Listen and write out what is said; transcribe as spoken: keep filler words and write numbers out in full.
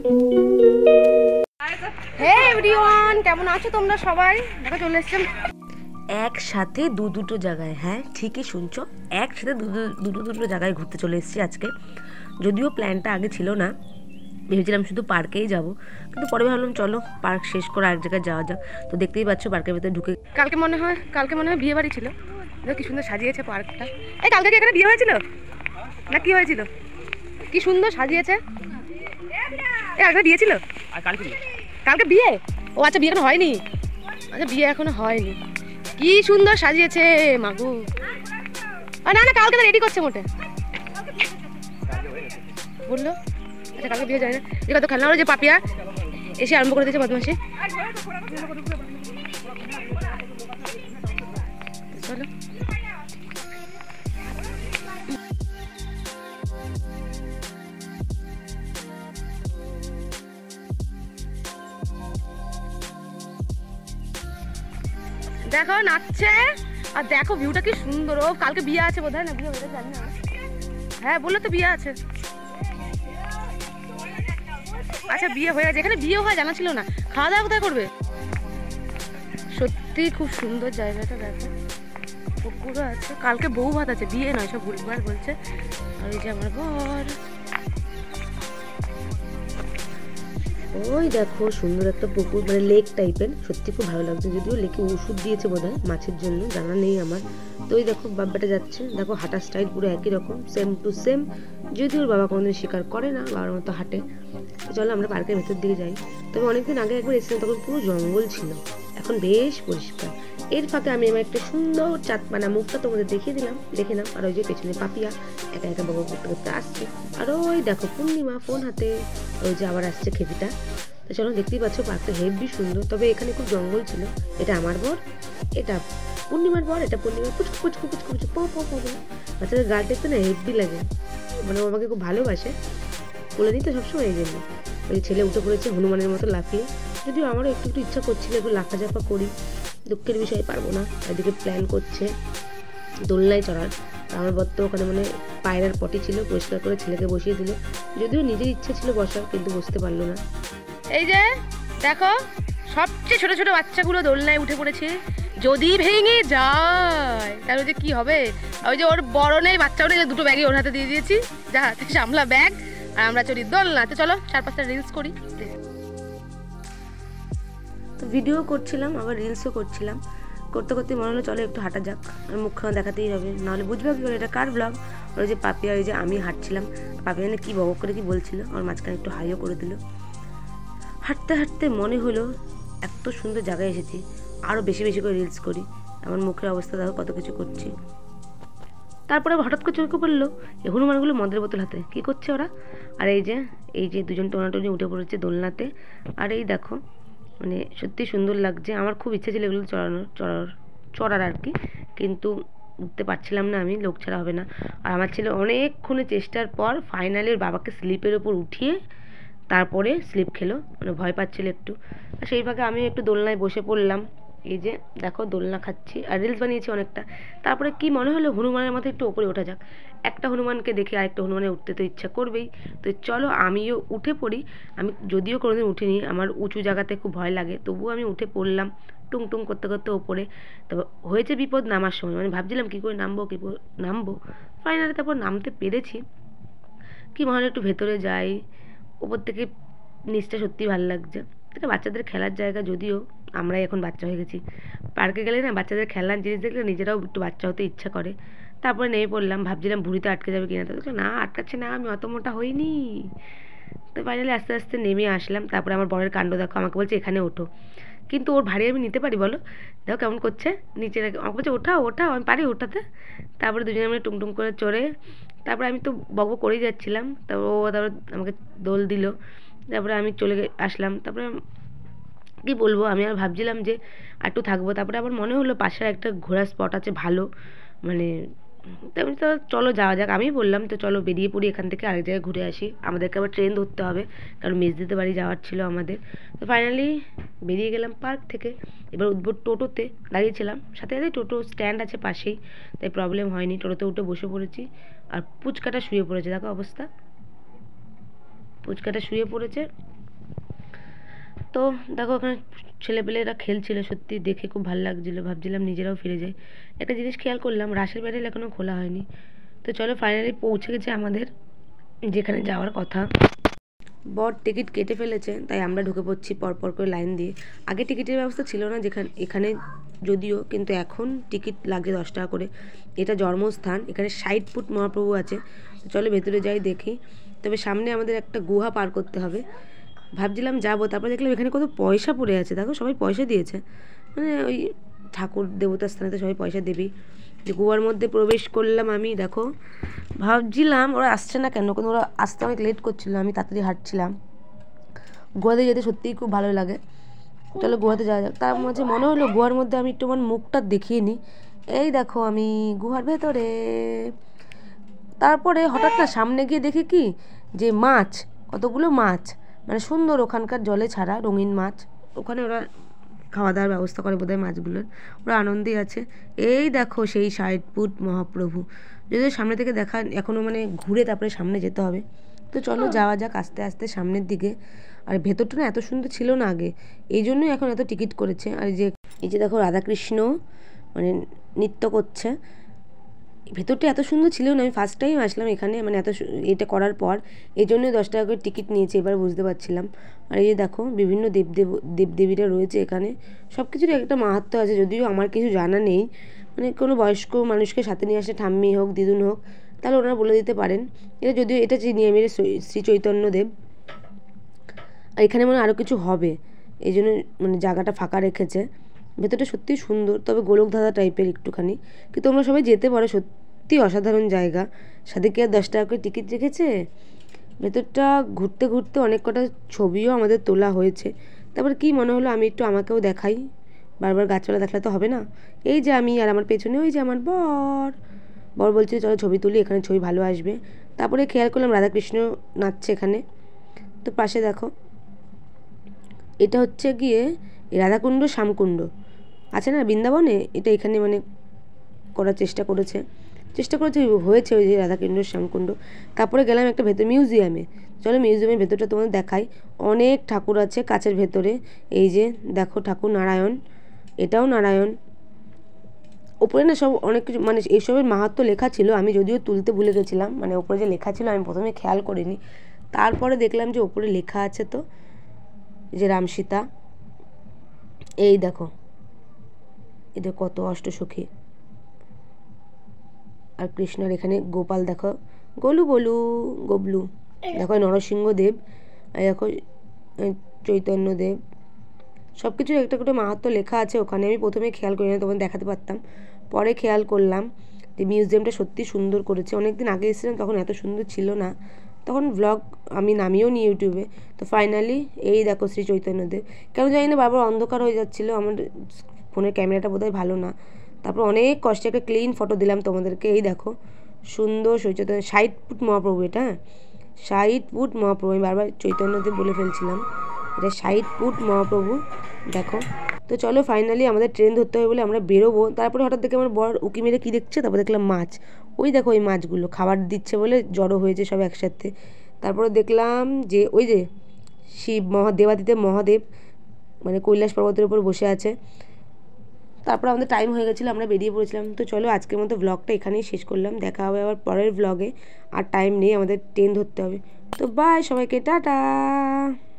হে everyone, কেমন আছো তোমরা সবাই? দেখো চলে এসেছি একসাথে দু দুটো জায়গায়। হ্যাঁ ঠিকই শুনছো, একসাথে দুটো দুটো জায়গায় ঘুরতে চলে এসেছি আজকে। যদিও প্ল্যানটা আগে ছিল না, ভেবেছিলাম শুধু পার্কেই যাব, কিন্তু পরে ভাবলাম চলো পার্ক শেষ করে আরেক জায়গায় যাওয়া যাক। তো দেখতেই পাচ্ছ পার্কের ভেতরে ঢুকে কালকে মনে হয় কালকে মনে হয় বিয়ে বাড়ি ছিল। দেখো কি সুন্দর সাজিয়েছে পার্কটা। এই কালকে কি এখানে বিয়ে হয়েছিল না কি হয়েছিল? কি সুন্দর সাজিয়েছে। এই কালকে বিয়ে ছিল? কালকে বিয়ে? ও আচ্ছা, বিয়ে এখনো হয়নি। আচ্ছা বিয়ে এখনো হয়নি। কি সুন্দর সাজিয়েছে মাগু। না না, কালকে তো রেডি করছে মোটে বললো। আচ্ছা কালকে বিয়ে যায় না, যে কত খেলনা হলো যে পাপিয়া এসে আরম্ভ করে দিয়েছে বদমাসি। চলো দেখো নাচছে, আর দেখো ভিউটা কি সুন্দর। ও কালকে বিয়ে আছে বোধ হয়, না বিয়ে হয়ে জানি না। হ্যাঁ বললো তো বিয়ে আছে। আচ্ছা বিয়ে হয়ে গেছে, এখানে বিয়ে হয় জানা ছিল না। খাওয়া দাওয়া কোথায় করবে? সত্যি খুব সুন্দর জায়গাটা, দেখো পুকুরও আছে। কালকে বউ ভাত আছে, বিয়ে নয়, সব ভুলবার বলছে। আর এই যে আমার বর। ওই দেখো সুন্দর একটা পুকুর, মানে লেক টাইপের, সত্যি খুব ভালো লাগছে। যদিও লেকে ওষুধ দিয়েছে বোধ হয় মাছের জন্য, জানা নেই আমার। তো ওই দেখো বাবাটা যাচ্ছে, দেখো হাঁটার স্টাইল পুরো একই রকম, সেম টু সেম। যদিও ওর বাবা কোনোদিন স্বীকার করে না, বাবার মতো হাঁটে। তো চলো আমরা পার্কের ভেতর দিকে যাই। তবে অনেকদিন আগে একবার এসেছিলাম, তখন পুরো জঙ্গল ছিল, এখন বেশ পরিষ্কার। এর ফাঁকে আমি আমার একটা সুন্দর চাঁদপানা মুখটা তোমাদের দেখিয়ে দিলাম, দেখে নাও। আর ওই যে পেছনে পাপিয়া একা একা বাবা করতে করতে আসছে। আর ওই দেখো পূর্ণিমা ফোন হাতে, ওই যে আবার আসছে খেপিটা। তো চলো দেখতেই পাচ্ছ পার্কটা হেভি সুন্দর। তবে এখানে খুব জঙ্গল ছিল। এটা আমার বর, এটা পূর্ণিমার বর, এটা পূর্ণিমা পুচকু পুচকু পুচকু পুচকু পো পো পো। বাচ্চাদের গাল দেখতে না হেভি লাগে, মানে ও আমাকে খুব ভালোবাসে, বলে নিই তো সবসময়। এই জন্য ওই ছেলে উঠে পড়েছে হনুমানের মতো লাফিয়ে। যদিও আমারও একটু একটু ইচ্ছা করছিল একটু লাফাঝাফা করি, দুঃখের বিষয়ে পারবো না। এদিকে প্ল্যান করছে দোলনায় চড়ার। আমার বর তো ওখানে মানে পায়রার পটি ছিল, পরিষ্কার করে ছেলেকে বসিয়ে দিল। যদিও নিজের ইচ্ছে ছিল বসার, কিন্তু বসতে পারলো না। এই যে দেখো সবচেয়ে ছোট ছোট বাচ্চাগুলো দোলনায় উঠে পড়েছে। যদি ভেঙে যায় তাহলে যে কি হবে। ওই যে ওর বড় নেই, বাচ্চাও নেই, দুটো ব্যাগই ওর হাতে দিয়ে দিয়েছি, যা হাতে সামলা ব্যাগ, আর আমরা চড়ি দোলনাতে। চলো চার পাঁচটা রিলস করি। তো ভিডিও করছিলাম আবার রিলসও করছিলাম, করতে করতে মনে হলো চলো একটু হাঁটা যাক। আর মুখখানা দেখাতেই হবে, নাহলে বুঝবে কি করে এটা কার ব্লগ। ওই যে পাপিয়া, ওই যে আমি হাঁটছিলাম, পাপিয়া কি বক করে কি বলছিল, আমার মাঝখানে একটু হাইও করে দিল। হাঁটতে হাঁটতে মনে হলো এত সুন্দর জায়গায় এসেছি, আরও বেশি বেশি করে রিলস করি। আমার মুখের অবস্থা দেখো কত কিছু করছি। তারপরে হঠাৎ করে চোখে পড়লো এই হনুমানগুলো মদের বোতল হাতে কী করছে ওরা। আর এই যে এই যে দুজন টোনাটনি উঠে পড়েছে দোলনাতে। আর এই দেখো মানে সত্যি সুন্দর লাগছে। আমার খুব ইচ্ছে ছিল এগুলো চড়ানোর চড়ার চড়ার আর কি, কিন্তু উঠতে পারছিলাম না আমি, লোক ছাড়া হবে না। আর আমার ছেলে অনেকক্ষণে চেষ্টার পর ফাইনালি ওর বাবাকে স্লিপের ওপর উঠিয়ে তারপরে স্লিপ খেলো, মানে ভয় পাচ্ছিল একটু। আর সেই ফাঁকে আমি একটু দোলনায় বসে পড়লাম। এই যে দেখো দোলনা খাচ্ছি আর রিলস বানিয়েছি অনেকটা। তারপরে কি মনে হলো হনুমানের মাথায় একটু ওপরে ওঠা যাক। একটা হনুমানকে দেখে আরেকটা হনুমানে উঠতে তো ইচ্ছা করবেই। তো চলো আমিও উঠে পড়ি। আমি যদিও কোনোদিন উঠিনি, আমার উঁচু জায়গাতে খুব ভয় লাগে, তবুও আমি উঠে পড়লাম টুং টুং করতে করতে ওপরে। তবে হয়েছে বিপদ নামার সময়, মানে ভাবছিলাম কী করে নামবো কী করে নামবো। ফাইনালি তারপর নামতে পেরেছি। কি মনে হলো একটু ভেতরে যাই, ওপর থেকে নিচটা সত্যিই ভালো লাগছে। এটা বাচ্চাদের খেলার জায়গা, যদিও আমরাই এখন বাচ্চা হয়ে গেছি। পার্কে গেলে না বাচ্চাদের খেলনার জিনিস দেখলে নিজেরাও একটু বাচ্চা হতে ইচ্ছা করে। তারপরে নেমে পড়লাম, ভাবছিলাম ভুঁড়িতে আটকে যাবে কিনা, তো দেখলাম না আটকাচ্ছে না, আমি অত মোটা হইনি। তো ফাইনালি আস্তে আস্তে নেমে আসলাম। তারপরে আমার বরের কাণ্ড দেখো, আমাকে বলছে এখানে ওঠো, কিন্তু ওর ভারী আমি নিতে পারি বলো? দেখো কেমন করছে, নিচে রেখে আমাকে বলছে ওঠাও ওঠাও, আমি পারি ওঠাতে। তারপরে দুজনে মিলে টুংটুং করে চড়ে তারপরে আমি তো বকবক করেই যাচ্ছিলাম, তারপর ও তারপর আমাকে দোল দিল। তারপরে আমি চলে আসলাম। তারপরে কী বলবো, আমি আর ভাবছিলাম যে একটু থাকবো। তারপরে আবার মনে হলো পাশের একটা ঘোরার স্পট আছে ভালো, মানে তেমনি তো চলো যাওয়া যাক। আমি বললাম তো চলো বেরিয়ে পড়ি এখান থেকে, আরেক জায়গায় ঘুরে আসি, আমাদেরকে আবার ট্রেন ধরতে হবে, কারণ মেজদিতে বাড়ি যাওয়ার ছিল আমাদের। তো ফাইনালি বেরিয়ে গেলাম পার্ক থেকে। এবার উঠবো টোটোতে, দাঁড়িয়েছিলাম সাথে সাথে টোটো স্ট্যান্ড আছে পাশেই, তাই প্রবলেম হয়নি। টোটোতে উঠে বসে পড়েছি। আর পুচকাটা শুয়ে পড়েছে, দেখো অবস্থা, পুচকাটা শুয়ে পড়েছে। তো দেখো ওখানে ছেলেপেলেরা খেলছিল, সত্যি দেখে খুব ভালো লাগছিলো, ভাবছিলাম নিজেরাও ফিরে যাই। একটা জিনিস খেয়াল করলাম, রাসের প্যান্ডেল এখনও খোলা হয়নি। তো চলো ফাইনালি পৌঁছে গেছে আমাদের যেখানে যাওয়ার কথা। বর টিকিট কেটে ফেলেছে, তাই আমরা ঢুকে পড়ছি পরপর করে লাইন দিয়ে। আগে টিকিটের ব্যবস্থা ছিল না যেখানে এখানে যদিও, কিন্তু এখন টিকিট লাগছে দশ টাকা করে। এটা জন্মস্থান, এখানে ষাট ফুট মহাপ্রভু আছে। চলো ভেতরে যাই দেখি। তবে সামনে আমাদের একটা গুহা পার করতে হবে, ভাবছিলাম যাবো, তারপর দেখলাম এখানে কত পয়সা পড়ে আছে। দেখো সবাই পয়সা দিয়েছে, মানে ওই ঠাকুর দেবতার স্থানে তো সবাই পয়সা দেবেই। যে গুহার মধ্যে প্রবেশ করলাম আমি, দেখো ভাবছিলাম ওরা আসছে না কেন, কিন্তু ওরা আসতে অনেক লেট করছিলো, আমি তাড়াতাড়ি হাঁটছিলাম। গুহাতে যেতে সত্যিই খুব ভালো লাগে। চলো গুহাতে যাওয়া যাক। তার মাঝে মনে হলো গুহার মধ্যে আমি একটু আমার মুখটা দেখিয়ে নিই। এই দেখো আমি গুহার ভেতরে। তারপরে হঠাৎ না সামনে গিয়ে দেখি কি যে মাছ, কতগুলো মাছ, মানে সুন্দর ওখানকার জলে ছাড়া রঙিন মাছ। ওখানে ওরা খাওয়া দাওয়ার ব্যবস্থা করে বোধহয় মাছগুলোর, ওরা আনন্দে আছে। এই দেখো সেই ষাট ফুট মহাপ্রভু, যদিও সামনে থেকে দেখা এখনও মানে ঘুরে তারপরে সামনে যেতে হবে। তো চলো যাওয়া যাক আস্তে আস্তে সামনের দিকে। আর ভেতরটা না এত সুন্দর ছিল না আগে, এই জন্যই এখন এত টিকিট করেছে। আর এই যে এই যে দেখো রাধাকৃষ্ণ মানে নৃত্য করছে, ভেতরটা এত সুন্দর ছিল না। আমি ফার্স্ট টাইম আসলাম এখানে, মানে এত এটা করার পর এই জন্যই দশ টাকা করে টিকিট নিয়েছে, এবার বুঝতে পারছিলাম। আর এই যে দেখো বিভিন্ন দেবদেব দেবদেবীরা রয়েছে এখানে, সব কিছুর একটা মাহাত্ম্য আছে, যদিও আমার কিছু জানা নেই। মানে কোনো বয়স্ক মানুষকে সাথে নিয়ে আসে, ঠাম্মি হোক দিদুন হোক, তাহলে ওনারা বলে দিতে পারেন। এটা যদিও এটা চিনি আমি, শ্রী চৈতন্যদেব। আর এখানে মনে আরও কিছু হবে, এই জন্য মানে জায়গাটা ফাঁকা রেখেছে। ভেতরটা সত্যিই সুন্দর, তবে গোলকধাঁধা টাইপের একটুখানি, কিন্তু তোমরা সবাই যেতে পারো, সত্যি অসাধারণ জায়গা। সাথে কি আর দশ টাকা করে টিকিট রেখেছে। ভেতরটা ঘুরতে ঘুরতে অনেক কটা ছবিও আমাদের তোলা হয়েছে। তারপর কি মনে হলো আমি একটু আমাকেও দেখাই, বারবার গাছপালা দেখলে তো হবে না। এই যে আমি, আর আমার পেছনে ওই যে আমার বর বর বলছে চলো ছবি তুলি, এখানে ছবি ভালো আসবে। তারপরে খেয়াল করলাম রাধাকৃষ্ণ নাচছে এখানে। তো পাশে দেখো এটা হচ্ছে গিয়ে রাধাকুণ্ড শ্যামকুণ্ড আছে না বৃন্দাবনে, এটা এখানে মানে করার চেষ্টা করেছে চেষ্টা করেছে হয়েছে ওই যে রাধাকুণ্ড শ্যামকুণ্ড। তারপরে গেলাম একটা ভেতর মিউজিয়ামে। চলো মিউজিয়ামের ভেতরটা তোমাদের দেখাই। অনেক ঠাকুর আছে কাচের ভেতরে। এই যে দেখো ঠাকুর নারায়ণ, এটাও নারায়ণ। ওপরে না সব অনেক কিছু মানে এইসবের মাহাত্ম্য লেখা ছিল, আমি যদিও তুলতে ভুলে গেছিলাম, মানে ওপরে যে লেখা ছিল আমি প্রথমে খেয়াল করিনি। তারপরে দেখলাম যে ওপরে লেখা আছে, তো যে রাম সীতা, এই দেখো এদের কত অষ্টসখী। আর কৃষ্ণর এখানে গোপাল দেখো, গোলু বলু গবলু, দেখো নরসিংহদেব, দেখো চৈতন্যদেব, সব কিছু একটা করে মাহাত্ম্য লেখা আছে ওখানে। আমি প্রথমে খেয়াল করি না, তোমাদের দেখাতে পারতাম, পরে খেয়াল করলাম যে মিউজিয়ামটা সত্যি সুন্দর করেছে। অনেক দিন আগে এসেছিলাম তখন এত সুন্দর ছিল না, তখন ব্লগ আমি নামিয়েও নি ইউটিউবে। তো ফাইনালি এই দেখো শ্রী চৈতন্যদেব। কেন জানি না বারবার অন্ধকার হয়ে যাচ্ছিলো, আমার ফোনের ক্যামেরাটা বোধহয় ভালো না। তারপর অনেক কষ্টে একটা ক্লিন ফটো দিলাম তোমাদেরকে। এই দেখো সুন্দর শ্রী চৈতন্য, ষাট ফুট মহাপ্রভু, এটা হ্যাঁ ষাট ফুট মহাপ্রভু, আমি বারবার চৈতন্যদেব বলে ফেলছিলাম, এটা ষাট ফুট মহাপ্রভু দেখো। তো চলো ফাইনালি আমাদের ট্রেন ধরতে হবে বলে আমরা বেরোবো। তারপরে হঠাৎ দেখে আমার বর উকি মেরে কী দেখছে, তারপর দেখলাম মাছ। ওই দেখো ওই মাছগুলো খাবার দিচ্ছে বলে জড়ো হয়েছে সব একসাথে। তারপরে দেখলাম যে ওই যে শিব মহাদেবাদিদেব মহাদেব মানে কৈলাস পর্বতের উপর বসে আছে। তারপর আমাদের টাইম হয়ে গেছিলো, আমরা বেরিয়ে পড়েছিলাম। তো চলো আজকের মতো ব্লগটা এখানেই শেষ করলাম, দেখা হবে আবার পরের ব্লগে। আর টাইম নেই, আমাদের ট্রেন ধরতে হবে। তো বাই সবাইকে, টাটা।